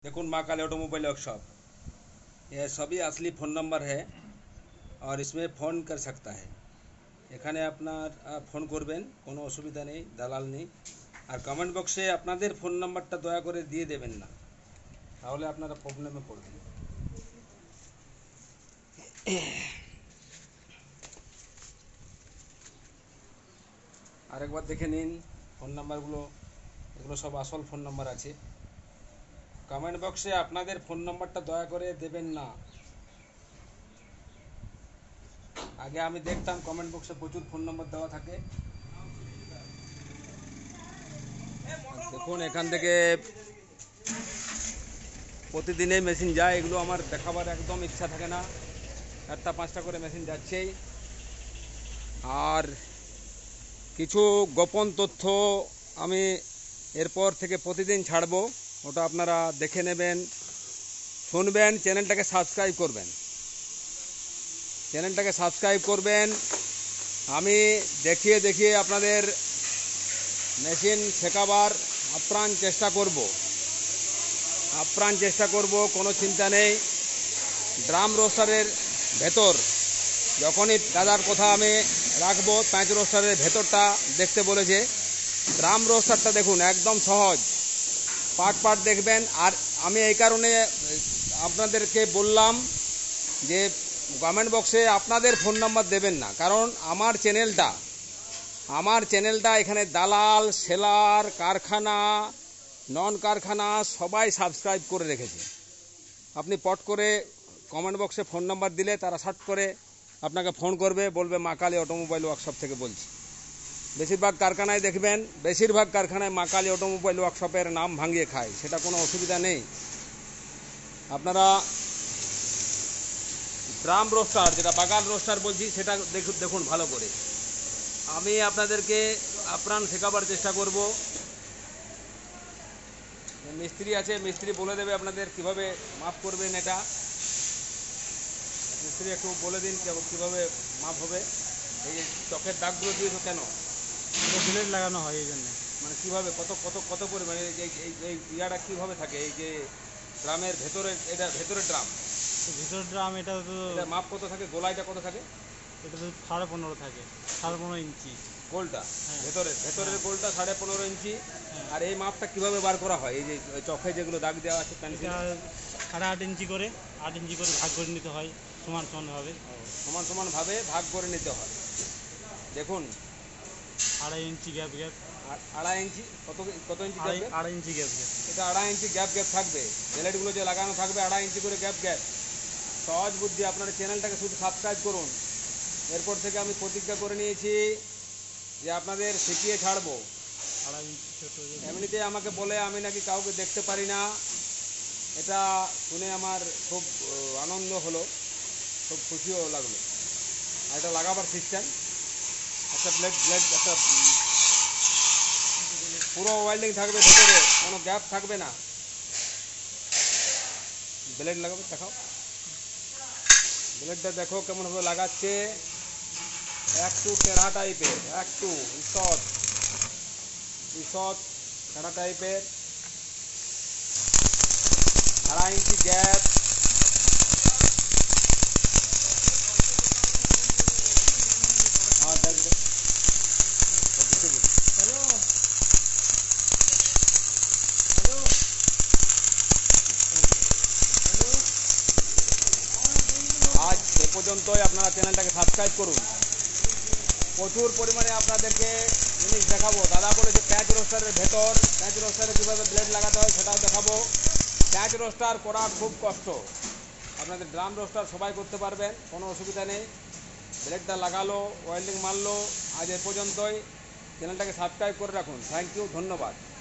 देखो माँ काली automobile workshop, यह सभी असली फ़ोन नंबर है और इसमें फ़ोन कर सकता है। এখানে আপনার ফোন করবেন, কোনো অসুবিধা নেই, দালাল নেই। আর কমেন্ট বক্সে আপনাদের ফোন নাম্বারটা দয়া করে দিয়ে দেবেন না, তাহলে আপনারা প্রবলেমে পড়বেন। আরেকবার দেখে নিন ফোন নাম্বারগুলো, এগুলো সব আসল ফোন নাম্বার আছে। কমেন্ট বক্সে আপনাদের ফোন নাম্বারটা দয়া করে দেবেন না। আগে আমি দেখতাম কমেন্ট বক্সে প্রচুর ফোন নাম্বার দেওয়া থাকে। দেখুন এখান থেকে প্রতিদিনই মেশিন যায়, এগুলো আমার দেখাবার একদম ইচ্ছা থাকে না। 4টা-5টা করে মেশিন যাচ্ছেই। আর কিছু গোপন তথ্য আমি এরপর থেকে প্রতিদিন ছাড়বো, ওটা আপনারা দেখে নেবেন, শুনবেন। চ্যানেলটাকে সাবস্ক্রাইব করবেন, আমি দেখিয়ে দেখিয়ে আপনাদের মেশিন শেখাবার আপ্রাণ চেষ্টা করব, কোনো চিন্তা নেই। ড্রাম রোস্টারের ভেতর যখনই দাদার কথা আমি রাখবো, প্যাঁচ রোস্টারের ভেতরটা দেখতে বলেছে। ড্রাম রোস্টারটা দেখুন একদম সহজ, পার্ট দেখবেন। আর আমি এই কারণে আপনাদেরকে বললাম যে কমেন্ট বক্সে আপনাদের ফোন নাম্বার দেবেন না, কারণ আমার চ্যানেলটা এখানে দালাল, সেলার, কারখানা, নন কারখানা সবাই সাবস্ক্রাইব করে রেখেছে। আপনি পট করে কমেন্ট বক্সে ফোন নাম্বার দিলে তারা সার্চ করে আপনাকে ফোন করবে, বলবে মা কালী অটোমোবাইল ওয়ার্কশপ থেকে বলছি। বেশিরভাগ কারখানায় দেখবেন, মা কালী অটোমোবাইল ওয়ার্কশপের নাম ভাঙিয়ে খায়, সেটা কোনো অসুবিধা নেই। আপনারা ড্রাম রোস্টার, যেটা বাগান রোস্টার বলছি, সেটা দেখুন ভালো করে। আমি আপনাদেরকে আপ্রাণ শেখাবার চেষ্টা করব। মিস্ত্রি আছে, মিস্ত্রি বলে দেবে আপনাদের কিভাবে মাপ করবেন। এটা মিস্ত্রি একটু বলে দিন কিভাবে মাপ হবে। এই যে চকের দাগগুলো দিয়েছো কেন? ব্লেড লাগানো হয় এই জন্য। মানে কীভাবে, কত পরিমাণে এই ইয়াটা কীভাবে থাকে? এই যে ড্রামের ভেতরে, এটা ভেতরের ড্রাম, এটা তো মাপ কত থাকে? গোলাইটা কত থাকে? এটা তো 15.5 থাকে, 15.5 ইঞ্চি গোলটা। ভেতরের গোলটা 15.5 ইঞ্চি। আর এই মাপটা কিভাবে বার করা হয়? এই যে চোখে যেগুলো দাগ দেওয়া আছে, পেন্সিল 8.5 ইঞ্চি করে, 8 ইঞ্চি করে ভাগ করে নিতে হয়, সমানভাবে ভাগ করে নিতে হয়। দেখুন 2.5 ইঞ্চি গ্যাপ, 2.5 ইঞ্চি, কত ইঞ্চি? 2.5 ইঞ্চি গ্যাপ। এটা 2.5 ইঞ্চি গ্যাপ থাকবে। ব্লেডগুলো যে লাগানো থাকবে 2.5 ইঞ্চি করে গ্যাপ। সহজ বুদ্ধি। আপনারা চ্যানেলটাকে শুধু সাবস্ক্রাইব করুন। এরপর থেকে আমি প্রতিজ্ঞা করে নিয়েছি যে আপনাদের শিখিয়ে ছাড়বো। 2.5 ইঞ্চি ছোট। এমনিতে আমাকে বলে আমি নাকি কাউকে দেখতে পারি না, এটা শুনে আমার খুব আনন্দ হলো, খুব খুশিও লাগলো। আর এটা লাগাবার সিস্টেম, একটা ব্লেড একটা পুরো ওয়েল্ডিং থাকবে, ভেতরে কোনো গ্যাপ থাকবে না। ব্লেড লাগাবে, দেখাও ব্লেডটা, দেখো কেমনভাবে লাগাচ্ছে। একটু টেढ़ा টাইপের, একটু ঈষৎ টেढ़ा টাইপের, 2.5 ইঞ্চি গ্যাপ। আজ এ পর্যন্তই। আপনারা চ্যানেলটাকে সাবস্ক্রাইব করুন। প্রচুর পরিমাণে আপনাদেরকে জিনিস দেখাবো। দাদা বলেছে প্যাঁচ রোস্টারের ভেতর, প্যাঁচ রোস্টারে কীভাবে ব্লেড লাগাতে হয় সেটাও দেখাবো। প্যাঁচ রোস্টার করা খুব কষ্ট, আপনাদের ড্রাম রোস্টার সবাই করতে পারবেন, কোনো অসুবিধা নেই। ব্লেডটা লাগালো, ওয়েল্ডিং মারলো। আজ এ পর্যন্তই। চ্যানেলটাকে সাবস্ক্রাইব করে রাখুন। থ্যাংক ইউ, ধন্যবাদ।